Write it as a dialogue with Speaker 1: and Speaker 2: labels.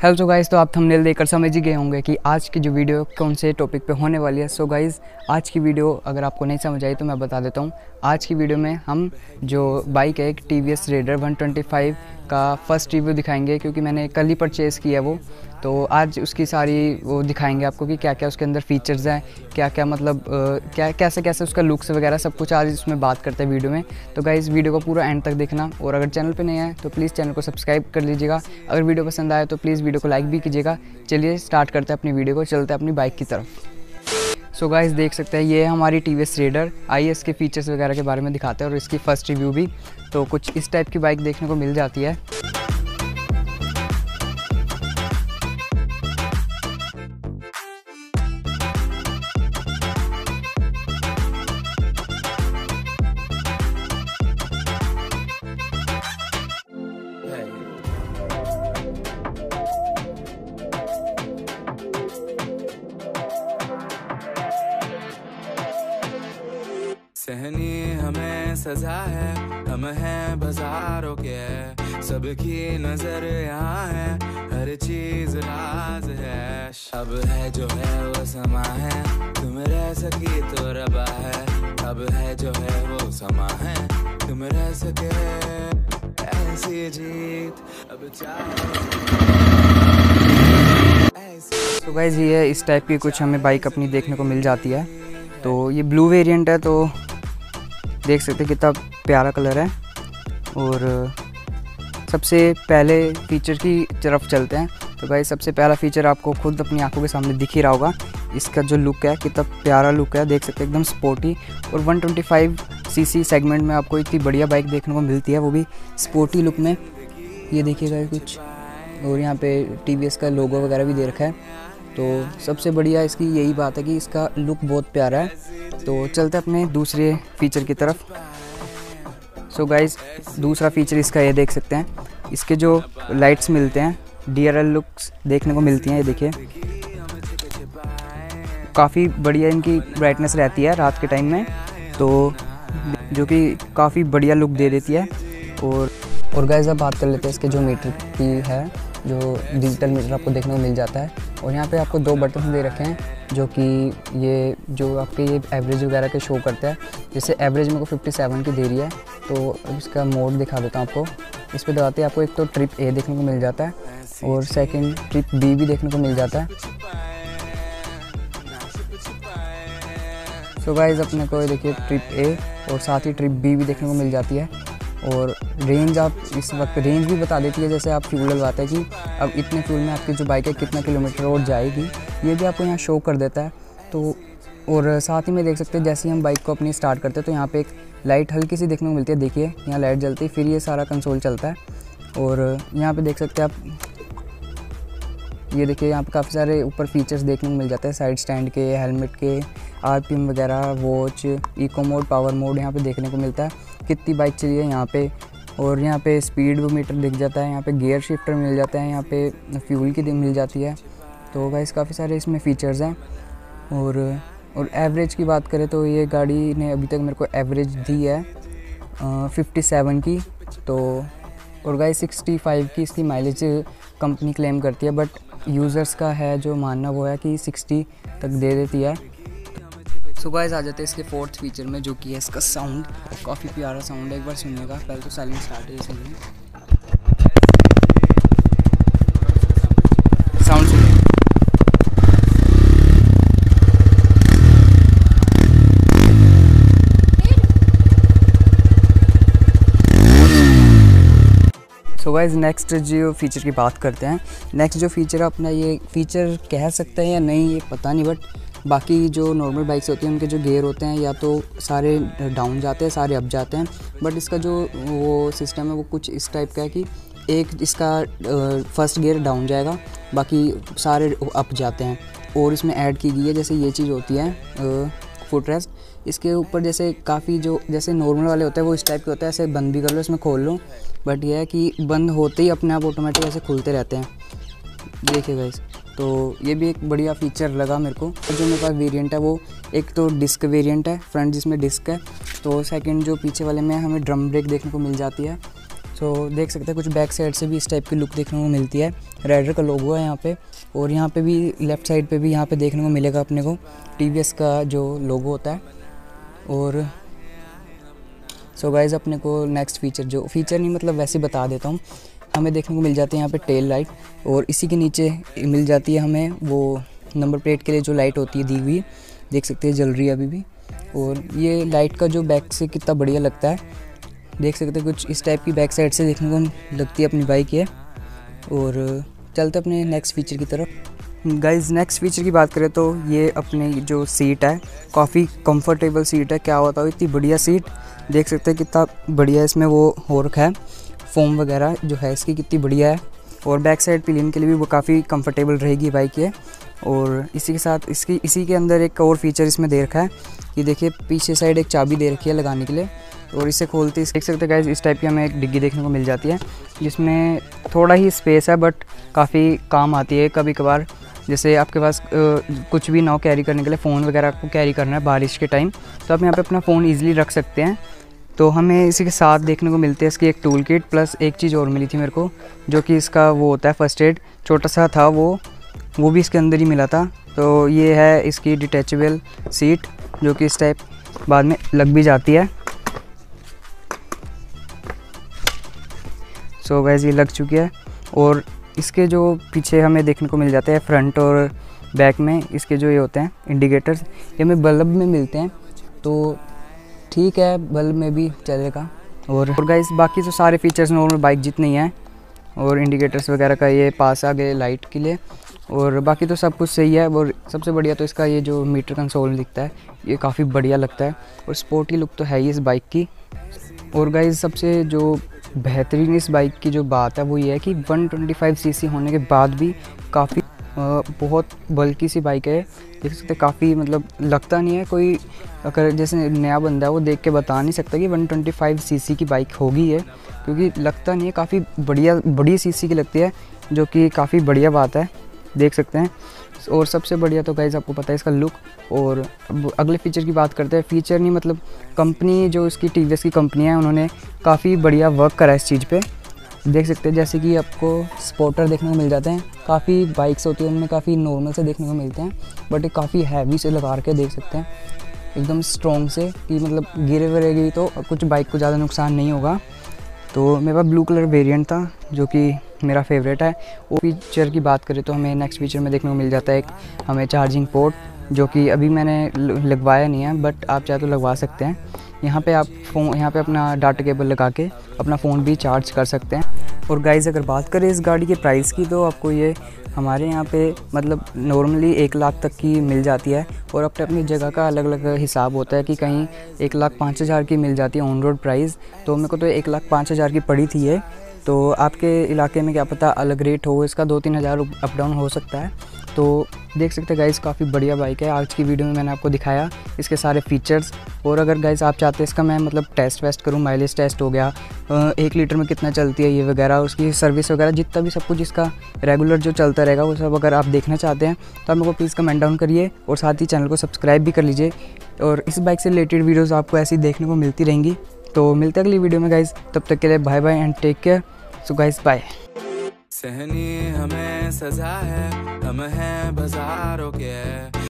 Speaker 1: Hello guys, तो आप thumbnail देखकर समझ ही गए होंगे कि आज की जो वीडियो कौन से टॉपिक पे होने वाली है। सो गाइस, आज की वीडियो अगर आपको नहीं समझ आई तो मैं बता देता हूँ। आज की वीडियो में हम जो बाइक है एक TVS रेडर 125 का फर्स्ट रिव्यू दिखाएंगे, क्योंकि मैंने कल ही परचेज़ किया वो। तो आज उसकी सारी वो दिखाएंगे आपको कि क्या क्या उसके अंदर फीचर्स हैं, क्या क्या मतलब क्या कैसे कैसे उसका लुक्स वगैरह सब कुछ आज इसमें बात करते हैं वीडियो में। तो गाइस, वीडियो को पूरा एंड तक देखना, और अगर चैनल पे नहीं आए तो प्लीज़ चैनल को सब्सक्राइब कर लीजिएगा। अगर वीडियो पसंद आए तो प्लीज़ वीडियो को लाइक भी कीजिएगा। चलिए स्टार्ट करते हैं अपनी वीडियो को, चलते हैं अपनी बाइक की तरफ। सो गाइस, देख सकते हैं ये है हमारी TVS रेडर। आइए इसके फीचर्स वगैरह के बारे में दिखाते हैं और इसकी फ़र्स्ट रिव्यू भी। तो कुछ इस टाइप की बाइक देखने को मिल जाती है।
Speaker 2: सहनी हमें सजा है, हम हैं बाजारों के, सबकी नजर यहाँ है, हर चीज राज है। अब है जो है वो समा है, तुम रह सकी तो रबा है। अब है जो है वो समा है, तुम रह सके ऐसी जीत अब
Speaker 1: तो गाइस, ये इस टाइप की कुछ हमें बाइक अपनी देखने को मिल जाती है। तो ये ब्लू वेरिएंट है, तो देख सकते हैं कितना प्यारा कलर है। और सबसे पहले फीचर की तरफ चलते हैं। तो गाइस, सबसे पहला फीचर आपको खुद अपनी आंखों के सामने दिख ही रहा होगा। इसका जो लुक है कितना प्यारा लुक है, देख सकते हैं एकदम स्पोर्टी। और 125cc सेगमेंट में आपको इतनी बढ़िया बाइक देखने को मिलती है, वो भी स्पोर्टी लुक में। ये देखिएगा कुछ, और यहाँ पे TVS का लोगो वगैरह भी दे रखा है। तो सबसे बढ़िया इसकी यही बात है कि इसका लुक बहुत प्यारा है। तो चलते अपने दूसरे फीचर की तरफ। सो गाइस, दूसरा फीचर इसका ये देख सकते हैं, इसके जो लाइट्स मिलते हैं DRL लुक्स देखने को मिलती हैं। ये देखिए काफ़ी बढ़िया इनकी ब्राइटनेस रहती है रात के टाइम में, तो जो कि काफ़ी बढ़िया लुक दे देती है। और गाइस, अब बात कर लेते हैं इसके जो मीटर की है, जो डिजिटल मीटर आपको देखने को मिल जाता है। और यहाँ पे आपको दो बटन दे रखे हैं, जो कि ये जो आपके ये एवरेज वगैरह के शो करते हैं। जैसे एवरेज मेरे को 57 की दे रही है, तो अब इसका मोड दिखा देता हूँ आपको। इस पर दबाते आपको एक तो ट्रिप A देखने को मिल जाता है, और सेकंड ट्रिप B भी देखने को मिल जाता है। सो गाइस, अपने को देखिए ट्रिप A और साथ ही ट्रिप B भी देखने को मिल जाती है। और रेंज आप इस वक्त रेंज भी बता देती है, जैसे आप फ्यूल डलवाते हैं कि अब इतने फ्यूल में आपकी जो बाइक है कितना किलोमीटर और जाएगी, ये भी आपको यहाँ शो कर देता है। तो और साथ ही में देख सकते हैं, जैसे ही हम बाइक को अपनी स्टार्ट करते हैं तो यहाँ पे एक लाइट हल्की सी देखने को मिलती है। देखिए यहाँ लाइट जलती है, फिर ये सारा कंसोल चलता है। और यहाँ पे देख सकते हैं आप, ये देखिए यहाँ पे काफ़ी सारे ऊपर फीचर्स देखने को मिल जाते हैं, साइड स्टैंड के, हेलमेट के, RPM वगैरह, watch, eco mode, power mode यहाँ पे देखने को मिलता है, कितनी बाइक चली है यहाँ पे। और यहाँ पे स्पीड मीटर दिख जाता है, यहाँ पे गियर शिफ्टर मिल जाता है, यहाँ पे फ्यूल की मिल जाती है। तो गाइस, काफ़ी सारे इसमें फ़ीचर्स हैं। और एवरेज की बात करें तो ये गाड़ी ने अभी तक मेरे को एवरेज दी है 57 की। तो और गाइस, 65 की इसकी माइलेज कंपनी क्लेम करती है, बट यूज़र्स का है जो मानना वो है कि 60 तक दे देती है। सो गाइस, आ जाते हैं इसके फोर्थ फीचर में, जो कि है इसका साउंड। काफ़ी प्यारा साउंड है, एक बार सुनिएगा। पहले तो साइलेंट स्टार्ट है, सुनिए साउंड सुनिए। सो गाइस, नेक्स्ट जो फीचर की बात करते हैं। नेक्स्ट जो फीचर अपना, ये फीचर कह सकते हैं या नहीं ये पता नहीं, बट बाकी जो नॉर्मल बाइक्स होती हैं उनके जो गियर होते हैं या तो सारे डाउन जाते हैं, सारे अप जाते हैं। बट इसका जो वो सिस्टम है वो कुछ इस टाइप का है कि एक इसका फर्स्ट गियर डाउन जाएगा, बाकी सारे अप जाते हैं। और इसमें ऐड की गई है, जैसे ये चीज़ होती है फुट रेस्ट, इसके ऊपर जैसे काफ़ी जो जैसे नॉर्मल वाले होते हैं वो इस टाइप के होते हैं, ऐसे बंद भी कर लो, इसमें खोल लो। बट यह है कि बंद होते ही अपने आप ऑटोमेटिक ऐसे खुलते रहते हैं। देखिए गाइस, तो ये भी एक बढ़िया फीचर लगा मेरे को। जो मेरे पास वेरिएंट है वो एक तो डिस्क वेरिएंट है, फ्रंट जिसमें डिस्क है। तो सेकंड जो पीछे वाले में हमें ड्रम ब्रेक देखने को मिल जाती है। तो देख सकते हैं कुछ बैक साइड से भी इस टाइप की लुक देखने को मिलती है। राइडर का लोगो है यहाँ पे, और यहाँ पे भी लेफ़्ट साइड पे भी यहाँ पे देखने को मिलेगा अपने को TVS का जो लोगो होता है। और सो गाइज़ अपने को नेक्स्ट फीचर, जो फीचर नहीं मतलब वैसे बता देता हूँ, हमें देखने को मिल जाती है यहाँ पे टेल लाइट, और इसी के नीचे मिल जाती है हमें वो नंबर प्लेट के लिए जो लाइट होती है दी हुई, देख सकते हैं जल रही है अभी भी। और ये लाइट का जो बैक से कितना बढ़िया लगता है, देख सकते हैं कुछ इस टाइप की बैक साइड से देखने को लगती है अपनी बाइक ये। और चलते अपने नेक्स्ट फीचर की तरफ। गाइज़ नेक्स्ट फीचर की बात करें तो ये अपनी जो सीट है, काफ़ी कंफर्टेबल सीट है। क्या होता है इतनी बढ़िया सीट, देख सकते हैं कितना बढ़िया इसमें वो हो रखा है, फोम वगैरह जो है इसकी कितनी बढ़िया है। और बैक साइड पिलियन के लिए भी वो काफ़ी कंफर्टेबल रहेगी बाइक ये। और इसी के साथ इसी के अंदर एक और फीचर इसमें दे रखा है, ये देखिए पीछे साइड एक चाबी दे रखी है लगाने के लिए। और इसे खोलते देख सकते हैं गाइस इस टाइप की हमें एक डिग्गी देखने को मिल जाती है, जिसमें थोड़ा ही स्पेस है बट काफ़ी काम आती है कभी कभार। जैसे आपके पास कुछ भी ना हो कैरी करने के लिए, फ़ोन वगैरह को कैरी करना है बारिश के टाइम, तो आप यहाँ पे अपना फ़ोन ईजिली रख सकते हैं। तो हमें इसी के साथ देखने को मिलते हैं इसकी एक टूल किट, प्लस एक चीज़ और मिली थी मेरे को, जो कि इसका वो होता है फर्स्ट एड, छोटा सा था वो भी इसके अंदर ही मिला था। तो ये है इसकी डिटैचेबल सीट, जो कि इस टाइप बाद में लग भी जाती है। सो गाइस ये लग चुकी है। और इसके जो पीछे हमें देखने को मिल जाते हैं फ्रंट और बैक में इसके जो ये होते हैं इंडिकेटर्स, ये हमें बल्ब में मिलते हैं, तो ठीक है बल्ब में भी चलेगा। और गाइस बाकी तो सारे फीचर्स नॉर्मल बाइक जितने ही हैं, और इंडिकेटर्स वगैरह का ये पास आ गए लाइट के लिए, और बाकी तो सब कुछ सही है। और सबसे बढ़िया तो इसका ये जो मीटर कंसोल दिखता है ये काफ़ी बढ़िया लगता है, और स्पोर्टी लुक तो है ही इस बाइक की। और गाइस सबसे जो बेहतरीन इस बाइक की जो बात है वो ये है कि 125 सीसी होने के बाद भी काफ़ी बहुत बल्कि सी बाइक है। देख सकते काफ़ी मतलब लगता नहीं है कोई, अगर जैसे नया बंदा है वो देख के बता नहीं सकता कि 125 सीसी की बाइक होगी ये, क्योंकि लगता नहीं है, काफ़ी बड़ी सीसी की लगती है, जो कि काफ़ी बढ़िया बात है, देख सकते हैं। और सबसे बढ़िया तो गाइस आपको पता है इसका लुक। और अगले फीचर की बात करते हैं, फीचर नहीं मतलब कंपनी जो इसकी TVS की कंपनी है उन्होंने काफ़ी बढ़िया वर्क करा है इस चीज़ पे। देख सकते हैं जैसे कि आपको स्पॉटर देखने को मिल जाते हैं, काफ़ी बाइक्स होती हैं उनमें काफ़ी नॉर्मल से देखने को मिलते हैं, बट ये काफ़ी हैवी से लगा के देख सकते हैं एकदम स्ट्रॉन्ग से, कि मतलब गिरे वरेगी तो कुछ बाइक को ज़्यादा नुकसान नहीं होगा। तो मेरे पास ब्लू कलर वेरिएंट था जो कि मेरा फेवरेट है। वो फीचर की बात करें तो हमें नेक्स्ट फीचर में देखने को मिल जाता है एक हमें चार्जिंग पोर्ट, जो कि अभी मैंने लगवाया नहीं है, बट आप चाहे तो लगवा सकते हैं। यहाँ पे आप यहाँ पे अपना डाटा केबल लगा के अपना फ़ोन भी चार्ज कर सकते हैं। और गाइज़ अगर बात करें इस गाड़ी के प्राइस की, तो आपको ये हमारे यहाँ पे मतलब नॉर्मली 1 लाख तक की मिल जाती है, और अपने अपनी जगह का अलग अलग हिसाब होता है कि कहीं 1,05,000 की मिल जाती है ऑन रोड प्राइस। तो मेरे को तो 1,05,000 की पड़ी थी ये। तो आपके इलाके में क्या पता अलग रेट हो, इसका 2-3 हज़ार अप डाउन हो सकता है। तो देख सकते हैं गाइस काफ़ी बढ़िया बाइक है। आज की वीडियो में मैंने आपको दिखाया इसके सारे फीचर्स। और अगर गाइस आप चाहते हैं इसका मैं मतलब टेस्ट वेस्ट करूँ, माइलेज टेस्ट हो गया, 1 लीटर में कितना चलती है ये वगैरह, उसकी सर्विस वगैरह जितना भी सब कुछ इसका रेगुलर जो चलता रहेगा वो सब अगर आप देखना चाहते हैं तो आप मेरे को प्लीज़ कमेंट डाउन करिए, और साथ ही चैनल को सब्सक्राइब भी कर लीजिए। और इस बाइक से रिलेटेड वीडियोज़ आपको ऐसी देखने को मिलती रहेंगी। तो मिलते हैं अगली वीडियो में गाइस, तब तक के लिए bye bye and take care. So guys bye.
Speaker 2: सहनी हमें सजा है, हम हैं बाजारों के।